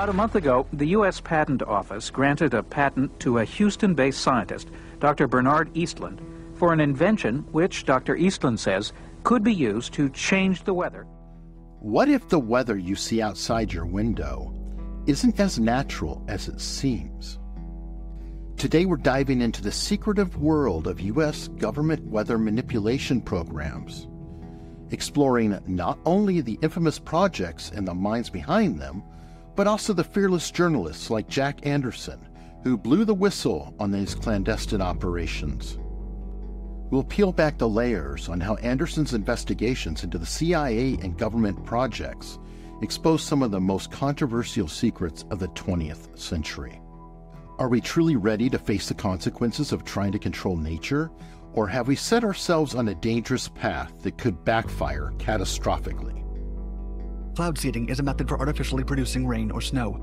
About a month ago, the U.S. Patent Office granted a patent to a Houston-based scientist, Dr. Bernard Eastland, for an invention which Dr. Eastland says could be used to change the weather. What if the weather you see outside your window isn't as natural as it seems? Today we're diving into the secretive world of U.S. government weather manipulation programs, exploring not only the infamous projects and the minds behind them, but also the fearless journalists like Jack Anderson, who blew the whistle on these clandestine operations. We'll peel back the layers on how Anderson's investigations into the CIA and government projects expose some of the most controversial secrets of the 20th century. Are we truly ready to face the consequences of trying to control nature, or have we set ourselves on a dangerous path that could backfire catastrophically? Cloud seeding is a method for artificially producing rain or snow.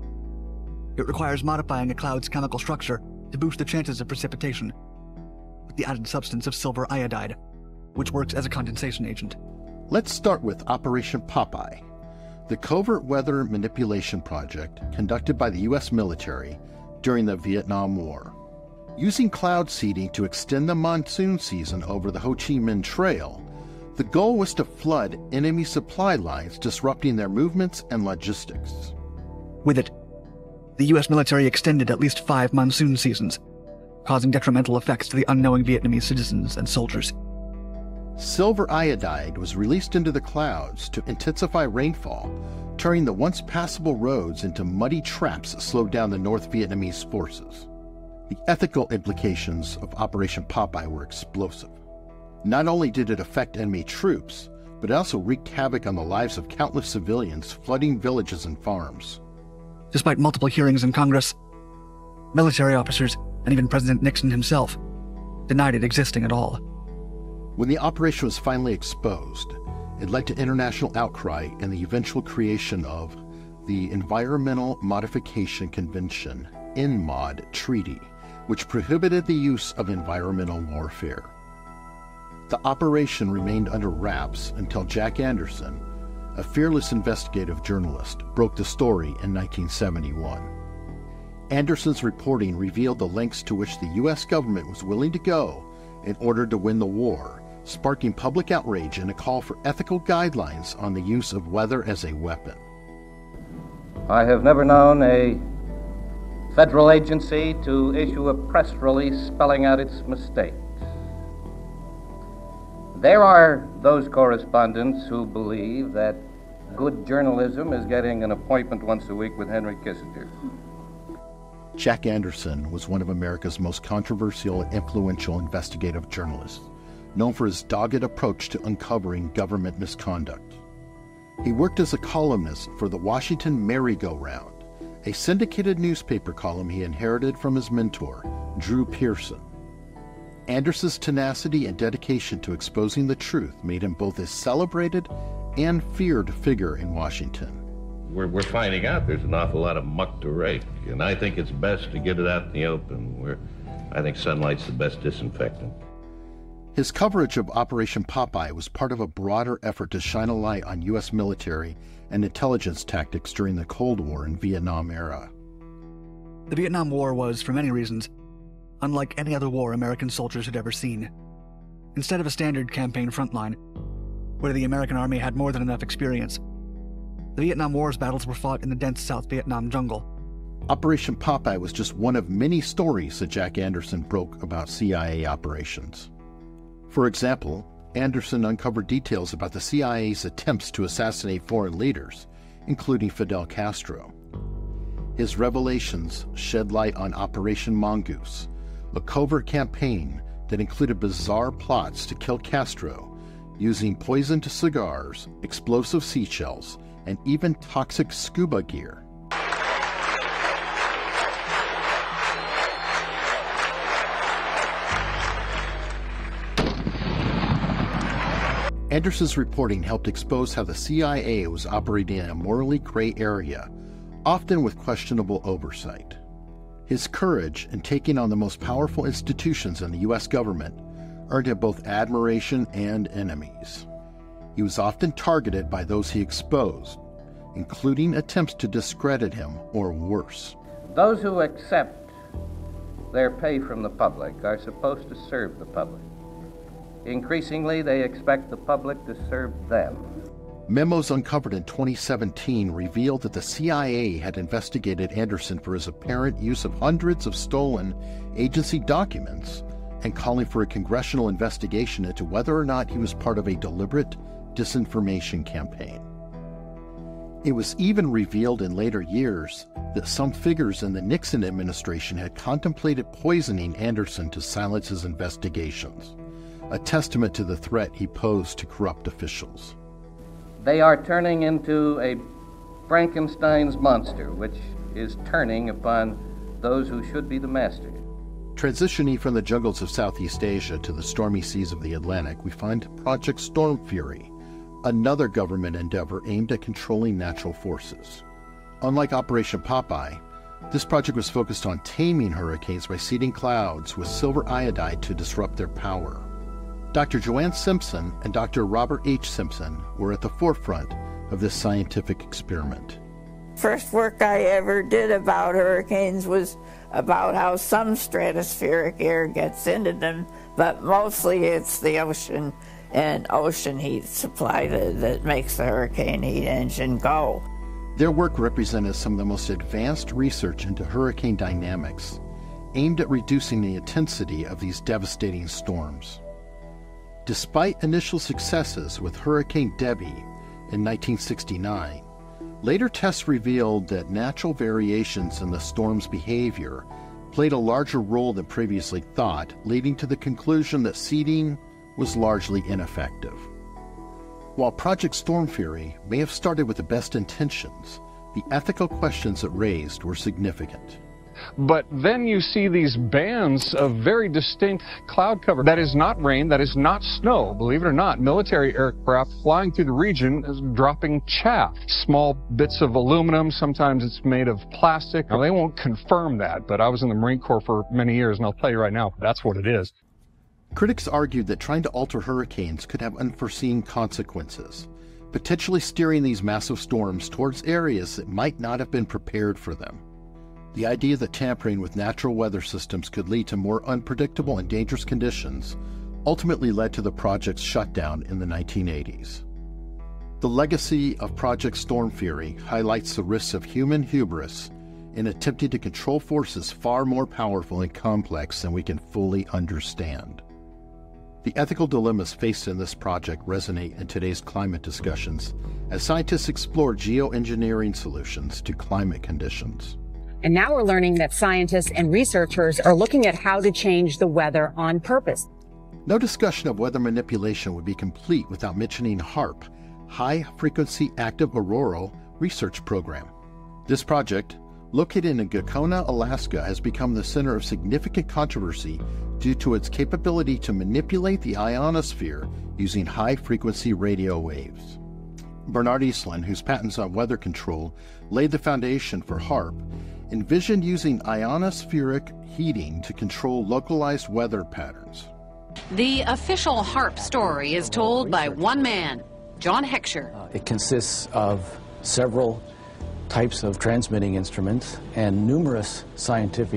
It requires modifying a cloud's chemical structure to boost the chances of precipitation with the added substance of silver iodide, which works as a condensation agent. Let's start with Operation Popeye, the covert weather manipulation project conducted by the U.S. military during the Vietnam War. Using cloud seeding to extend the monsoon season over the Ho Chi Minh Trail, the goal was to flood enemy supply lines, disrupting their movements and logistics. With it, the U.S. military extended at least 5 monsoon seasons, causing detrimental effects to the unknowing Vietnamese citizens and soldiers. Silver iodide was released into the clouds to intensify rainfall, turning the once passable roads into muddy traps that slowed down the North Vietnamese forces. The ethical implications of Operation Popeye were explosive. Not only did it affect enemy troops, but it also wreaked havoc on the lives of countless civilians, flooding villages and farms. Despite multiple hearings in Congress, military officers, and even President Nixon himself denied it existing at all. When the operation was finally exposed, it led to international outcry and the eventual creation of the Environmental Modification Convention, (ENMOD) Treaty, which prohibited the use of environmental warfare. The operation remained under wraps until Jack Anderson, a fearless investigative journalist, broke the story in 1971. Anderson's reporting revealed the lengths to which the U.S. government was willing to go in order to win the war, sparking public outrage and a call for ethical guidelines on the use of weather as a weapon. I have never known a federal agency to issue a press release spelling out its mistakes. There are those correspondents who believe that good journalism is getting an appointment once a week with Henry Kissinger. Jack Anderson was one of America's most controversial and influential investigative journalists, known for his dogged approach to uncovering government misconduct. He worked as a columnist for the Washington Merry-Go-Round, a syndicated newspaper column he inherited from his mentor, Drew Pearson. Anderson's tenacity and dedication to exposing the truth made him both a celebrated and feared figure in Washington. We're finding out there's an awful lot of muck to rake, and I think it's best to get it out in the open, I think sunlight's the best disinfectant. His coverage of Operation Popeye was part of a broader effort to shine a light on U.S. military and intelligence tactics during the Cold War and Vietnam era. The Vietnam War was, for many reasons, unlike any other war American soldiers had ever seen. Instead of a standard campaign frontline, where the American army had more than enough experience, the Vietnam War's battles were fought in the dense South Vietnam jungle. Operation Popeye was just one of many stories that Jack Anderson broke about CIA operations. For example, Anderson uncovered details about the CIA's attempts to assassinate foreign leaders, including Fidel Castro. His revelations shed light on Operation Mongoose, a covert campaign that included bizarre plots to kill Castro using poisoned cigars, explosive seashells, and even toxic scuba gear. Anderson's reporting helped expose how the CIA was operating in a morally gray area, often with questionable oversight. His courage in taking on the most powerful institutions in the U.S. government earned him both admiration and enemies. He was often targeted by those he exposed, including attempts to discredit him or worse. Those who accept their pay from the public are supposed to serve the public. Increasingly, they expect the public to serve them. Memos uncovered in 2017 revealed that the CIA had investigated Anderson for his apparent use of hundreds of stolen agency documents and calling for a congressional investigation into whether or not he was part of a deliberate disinformation campaign. It was even revealed in later years that some figures in the Nixon administration had contemplated poisoning Anderson to silence his investigations, a testament to the threat he posed to corrupt officials. They are turning into a Frankenstein's monster, which is turning upon those who should be the masters. Transitioning from the jungles of Southeast Asia to the stormy seas of the Atlantic, we find Project Storm Fury, another government endeavor aimed at controlling natural forces. Unlike Operation Popeye, this project was focused on taming hurricanes by seeding clouds with silver iodide to disrupt their power. Dr. Joanne Simpson and Dr. Robert H. Simpson were at the forefront of this scientific experiment. First work I ever did about hurricanes was about how some stratospheric air gets into them, but mostly it's the ocean and ocean heat supply that makes the hurricane heat engine go. Their work represented some of the most advanced research into hurricane dynamics, aimed at reducing the intensity of these devastating storms. Despite initial successes with Hurricane Debbie in 1969, later tests revealed that natural variations in the storm's behavior played a larger role than previously thought, leading to the conclusion that seeding was largely ineffective. While Project Storm Fury may have started with the best intentions, the ethical questions it raised were significant. But then you see these bands of very distinct cloud cover. That is not rain, that is not snow. Believe it or not, military aircraft flying through the region is dropping chaff. Small bits of aluminum, sometimes it's made of plastic. Now, they won't confirm that, but I was in the Marine Corps for many years, and I'll tell you right now, that's what it is. Critics argued that trying to alter hurricanes could have unforeseen consequences, potentially steering these massive storms towards areas that might not have been prepared for them. The idea that tampering with natural weather systems could lead to more unpredictable and dangerous conditions ultimately led to the project's shutdown in the 1980s. The legacy of Project Storm Fury highlights the risks of human hubris in attempting to control forces far more powerful and complex than we can fully understand. The ethical dilemmas faced in this project resonate in today's climate discussions as scientists explore geoengineering solutions to climate conditions. And now we're learning that scientists and researchers are looking at how to change the weather on purpose. No discussion of weather manipulation would be complete without mentioning HAARP, High Frequency Active Auroral Research Program. This project, located in Gacona, Alaska, has become the center of significant controversy due to its capability to manipulate the ionosphere using high-frequency radio waves. Bernard Eastland, whose patents on weather control laid the foundation for HAARP, envisioned using ionospheric heating to control localized weather patterns. The official HAARP story is told by one man, John Heckscher. It consists of several types of transmitting instruments and numerous scientific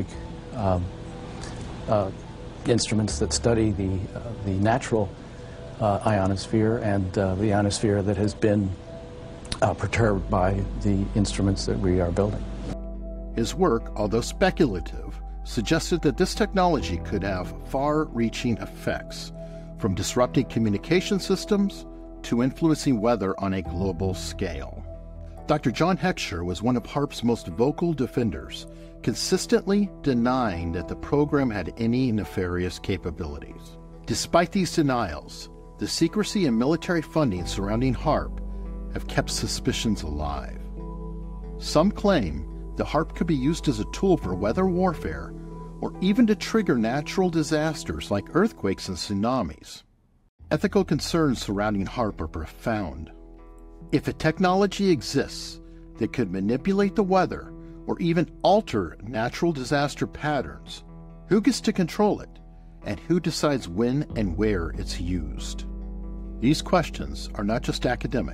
instruments that study the natural ionosphere and the ionosphere that has been perturbed by the instruments that we are building. His work, although speculative, suggested that this technology could have far-reaching effects, from disrupting communication systems to influencing weather on a global scale. Dr. John Heckscher was one of HAARP's most vocal defenders, consistently denying that the program had any nefarious capabilities. Despite these denials, the secrecy and military funding surrounding HAARP have kept suspicions alive. Some claim the HAARP could be used as a tool for weather warfare or even to trigger natural disasters like earthquakes and tsunamis. Ethical concerns surrounding HAARP are profound. If a technology exists that could manipulate the weather or even alter natural disaster patterns, who gets to control it, and who decides when and where it's used? These questions are not just academic,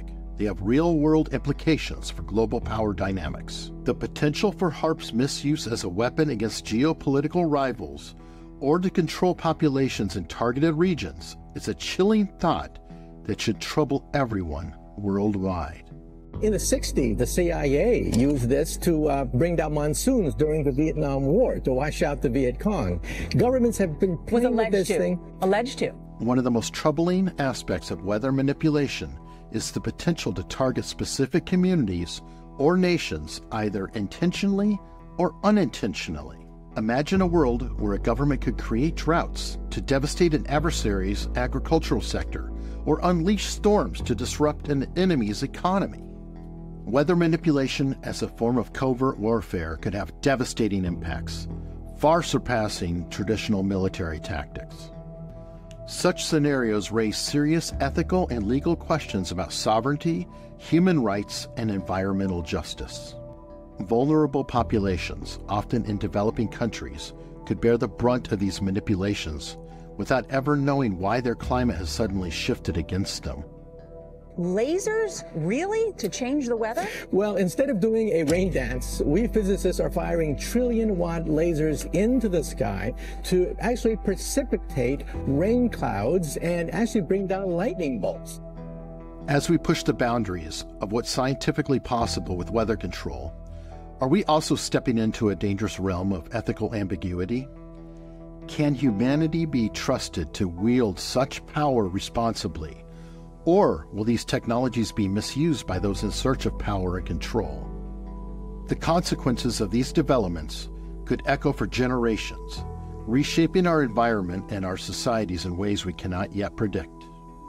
they have real-world implications for global power dynamics. The potential for HAARP's misuse as a weapon against geopolitical rivals or to control populations in targeted regions is a chilling thought that should trouble everyone worldwide. In the 60s, the CIA used this to bring down monsoons during the Vietnam War to wash out the Viet Cong. Governments have been playing with this thing. Alleged to. One of the most troubling aspects of weather manipulation is the potential to target specific communities or nations either intentionally or unintentionally. Imagine a world where a government could create droughts to devastate an adversary's agricultural sector or unleash storms to disrupt an enemy's economy. Weather manipulation as a form of covert warfare could have devastating impacts, far surpassing traditional military tactics. Such scenarios raise serious ethical and legal questions about sovereignty, human rights, and environmental justice. Vulnerable populations, often in developing countries, could bear the brunt of these manipulations without ever knowing why their climate has suddenly shifted against them. Lasers? Really? To change the weather? Well, instead of doing a rain dance, we physicists are firing trillion-watt lasers into the sky to actually precipitate rain clouds and actually bring down lightning bolts. As we push the boundaries of what's scientifically possible with weather control, are we also stepping into a dangerous realm of ethical ambiguity? Can humanity be trusted to wield such power responsibly? Or will these technologies be misused by those in search of power and control? The consequences of these developments could echo for generations, reshaping our environment and our societies in ways we cannot yet predict.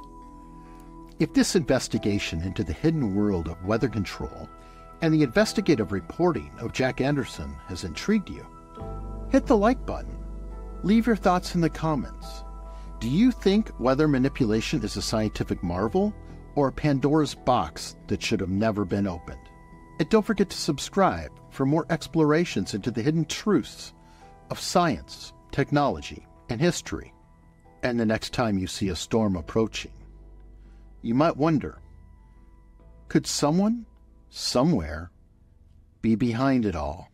If this investigation into the hidden world of weather control and the investigative reporting of Jack Anderson has intrigued you, hit the like button. Leave your thoughts in the comments. Do you think weather manipulation is a scientific marvel or a Pandora's box that should have never been opened? And don't forget to subscribe for more explorations into the hidden truths of science, technology, and history. And the next time you see a storm approaching, you might wonder, could someone, somewhere, be behind it all?